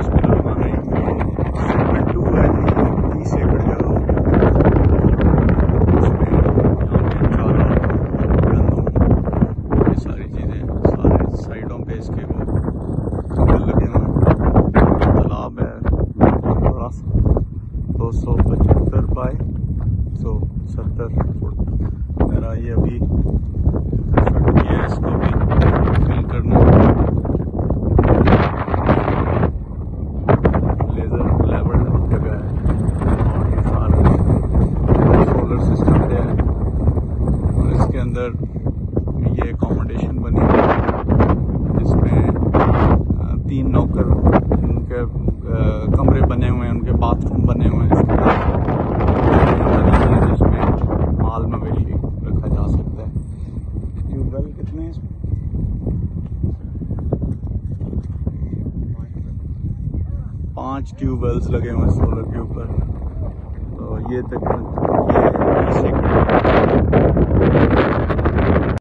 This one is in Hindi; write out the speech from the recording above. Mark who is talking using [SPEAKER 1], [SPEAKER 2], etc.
[SPEAKER 1] हमारे 2 है जी, 30 एकड़ जगह उसमें चारा, गंदम, ये सारी चीज़ें सारे साइडों पे इसके वो जंगल लगे हुए हैं। तालाब है बड़ा सा 275 बाय 170 फुट। मेरा ये अभी कंस्ट्रक्ट किया है, इसको भी फिल करना। लेजर लेवल जगह है और ये सारा सोलर सिस्टम पे है और इसके अंदर ये अकोमोडेशन बनी है जिसमें 3 नौकर, उनके कमरे बने हुए हैं, उनके बाथरूम बने हुए हैं, जिसमें माल मवेशी रखा जा सकता है। ट्यूबवेल कितने हैं इसमें? 5 ट्यूबवेल्स लगे हुए हैं सोलर के ऊपर। तो ये तकरीबन 30